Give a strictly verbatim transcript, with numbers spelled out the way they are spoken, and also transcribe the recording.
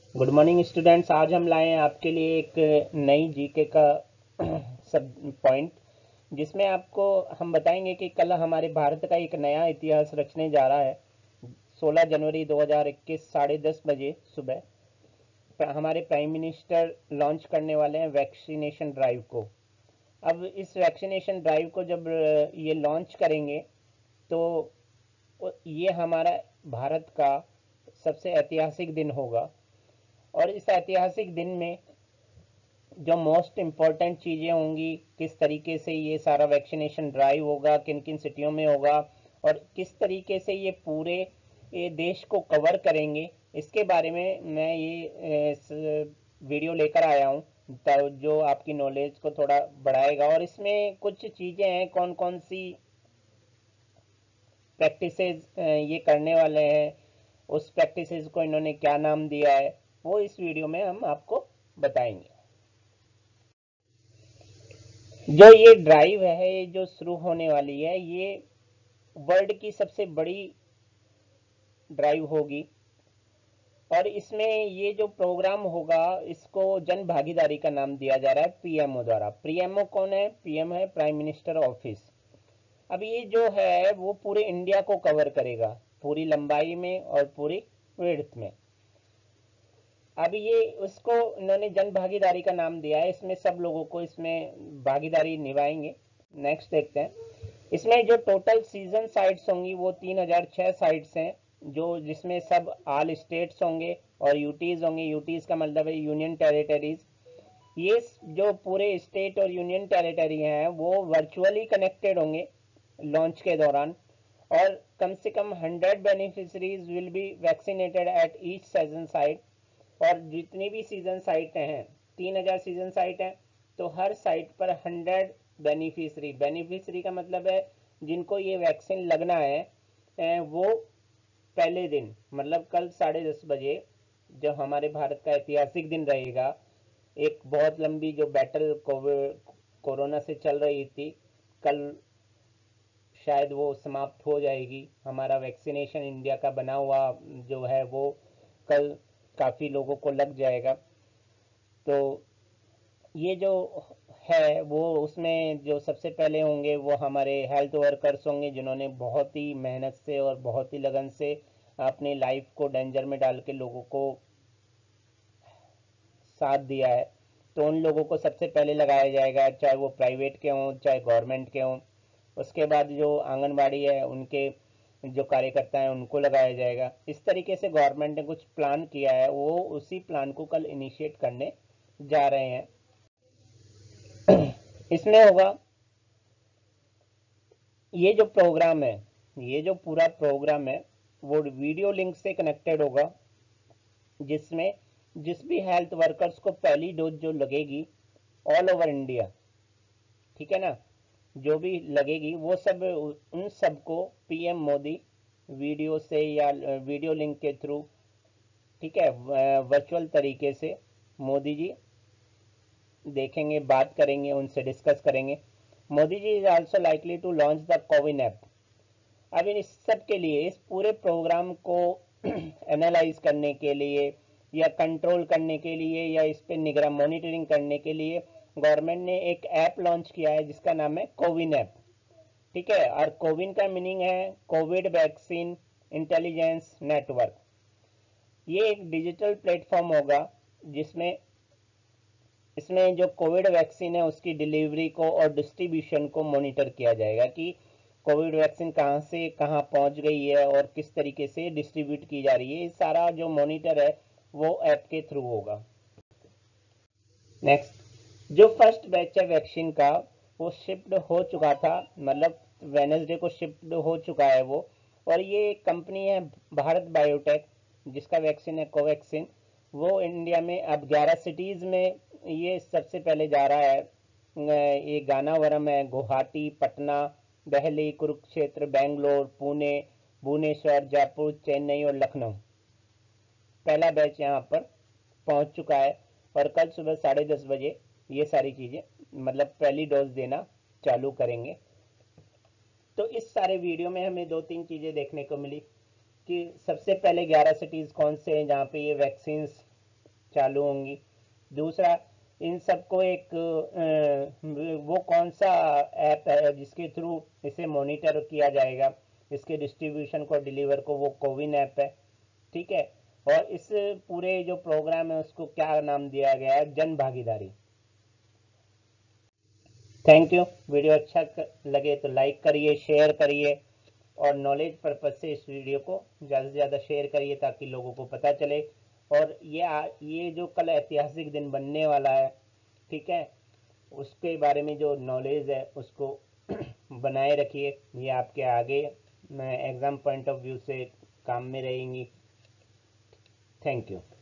Good morning students. आज हम लाए हैं आपके लिए एक नई जीके का सब पॉइंट, जिसमें आपको हम बताएंगे कि कल हमारे भारत का एक नया इतिहास रचने जा रहा है। सोलह जनवरी दो हज़ार इक्कीस साढ़े दस बजे सुबह प- हमारे प्राइम मिनिस्टर लॉन्च करने वाले हैं वैक्सीनेशन ड्राइव को। अब इस वैक्सीनेशन ड्राइव को जब अ, ये लॉन्च करेंगे तो ये हमारा भारत का सबसे ऐतिहासिक दिन होगा। और इस ऐतिहासिक दिन में जो मोस्ट इम्पॉर्टेंट चीज़ें होंगी, किस तरीके से ये सारा वैक्सीनेशन ड्राइव होगा, किन किन सिटियों में होगा और किस तरीके से ये पूरे ये देश को कवर करेंगे, इसके बारे में मैं ये इस वीडियो लेकर आया हूँ, तो जो आपकी नॉलेज को थोड़ा बढ़ाएगा। और इसमें कुछ चीज़ें हैं, कौन कौन सी प्रैक्टिसेस ये करने वाले हैं, उस प्रैक्टिसेस को इन्होंने क्या नाम दिया है, वो इस वीडियो में हम आपको बताएंगे। जो ये ड्राइव है, ये जो शुरू होने वाली है, ये वर्ल्ड की सबसे बड़ी ड्राइव होगी। और इसमें ये जो प्रोग्राम होगा, इसको जन भागीदारी का नाम दिया जा रहा है पीएमओ द्वारा। पीएमओ कौन है? पीएम है प्राइम मिनिस्टर ऑफिस। अब ये जो है वो पूरे इंडिया को कवर करेगा, पूरी लंबाई में और पूरी विड्थ में। अब ये उसको इन्होंने जन भागीदारी का नाम दिया है, इसमें सब लोगों को इसमें भागीदारी निभाएंगे। नेक्स्ट देखते हैं। इसमें जो टोटल सीजन साइट्स होंगी वो तीन हजार छह साइट्स हैं, जो जिसमें सब ऑल स्टेट्स होंगे और यूटीज होंगे। यूटीज का मतलब है यूनियन टेरिटरीज। ये जो पूरे स्टेट और यूनियन टेरिटरी हैं वो वर्चुअली कनेक्टेड होंगे लॉन्च के दौरान। और कम से कम hundred beneficiaries will be vaccinated at each session site. और जितनी भी सीजन साइट हैं, तीन हजार सीजन साइट हैं, तो हर साइट पर हंड्रेड बेनिफिशरी। बेनिफिशरी का मतलब है जिनको ये वैक्सीन लगना है, वो पहले दिन मतलब कल साढ़े दस बजे जो हमारे भारत का ऐतिहासिक दिन रहेगा, एक बहुत लंबी जो बैटल कोविड कोरोना से चल रही थी, कल शायद वो समाप्त हो जाएगी। हमारा वैक्सीनेशन इंडिया का बना हुआ जो है वो कल काफ़ी लोगों को लग जाएगा। तो ये जो है वो उसमें जो सबसे पहले होंगे वो हमारे हेल्थ वर्कर्स होंगे, जिन्होंने बहुत ही मेहनत से और बहुत ही लगन से अपनी लाइफ को डेंजर में डाल के लोगों को साथ दिया है। तो उन लोगों को सबसे पहले लगाया जाएगा, चाहे वो प्राइवेट के हों चाहे गवर्नमेंट के हों। उसके बाद जो आंगनबाड़ी है उनके जो कार्यकर्ता हैं उनको लगाया जाएगा। इस तरीके से गवर्नमेंट ने कुछ प्लान किया है, वो उसी प्लान को कल इनिशिएट करने जा रहे हैं। इसमें होगा ये जो प्रोग्राम है, ये जो पूरा प्रोग्राम है वो वीडियो लिंक से कनेक्टेड होगा, जिसमें जिस भी हेल्थ वर्कर्स को पहली डोज जो लगेगी ऑल ओवर इंडिया, ठीक है ना, जो भी लगेगी वो सब उन सबको पीएम मोदी वीडियो से या वीडियो लिंक के थ्रू, ठीक है, वर्चुअल तरीके से मोदी जी देखेंगे, बात करेंगे, उनसे डिस्कस करेंगे। Modi ji is also likely to launch the CoWIN app. अब इन इस सब के लिए, इस पूरे प्रोग्राम को एनालाइज करने के लिए या कंट्रोल करने के लिए या इस पे निगरान मॉनिटरिंग करने के लिए गवर्नमेंट ने एक ऐप लॉन्च किया है जिसका नाम है कोविन ऐप। ठीक है, और कोविन का मीनिंग है कोविड वैक्सीन इंटेलिजेंस नेटवर्क। ये एक डिजिटल प्लेटफॉर्म होगा जिसमें इसमें जो कोविड वैक्सीन है उसकी डिलीवरी को और डिस्ट्रीब्यूशन को मॉनिटर किया जाएगा कि कोविड वैक्सीन कहाँ से कहाँ पहुँच गई है और किस तरीके से डिस्ट्रीब्यूट की जा रही है। ये सारा जो मॉनिटर है वो ऐप के थ्रू होगा। नेक्स्ट, जो फर्स्ट बैच है वैक्सीन का वो शिफ्ट हो चुका था, मतलब वेनेसडे को शिफ्ट हो चुका है वो। और ये कंपनी है भारत बायोटेक, जिसका वैक्सीन है कोवैक्सीन। वो इंडिया में अब ग्यारह सिटीज़ में ये सबसे पहले जा रहा है। ये गानावरम है, गुवाहाटी, पटना, दिल्ली, कुरुक्षेत्र, बेंगलोर, पुणे, भुवनेश्वर, जयपुर, चेन्नई और लखनऊ। पहला बैच यहाँ पर पहुँच चुका है और कल सुबह साढ़े दस बजे ये सारी चीज़ें मतलब पहली डोज देना चालू करेंगे। तो इस सारे वीडियो में हमें दो तीन चीज़ें देखने को मिली कि सबसे पहले ग्यारह सिटीज़ कौन से हैं जहाँ पे ये वैक्सीन चालू होंगी। दूसरा, इन सबको एक अ, वो कौन सा ऐप है जिसके थ्रू इसे मॉनिटर किया जाएगा, इसके डिस्ट्रीब्यूशन को, डिलीवर को, वो कोविन ऐप है। ठीक है। और इस पूरे जो प्रोग्राम है उसको क्या नाम दिया गया है, जन भागीदारी। Thank you. वीडियो अच्छा लगे तो लाइक करिए, शेयर करिए, और नॉलेज पर्पज से इस वीडियो को ज़्यादा से ज़्यादा शेयर करिए ताकि लोगों को पता चले। और ये आ, ये जो कल ऐतिहासिक दिन बनने वाला है, ठीक है, उसके बारे में जो नॉलेज है उसको बनाए रखिए। ये आपके आगे एग्ज़ाम पॉइंट ऑफ व्यू से काम में रहेंगी। Thank you.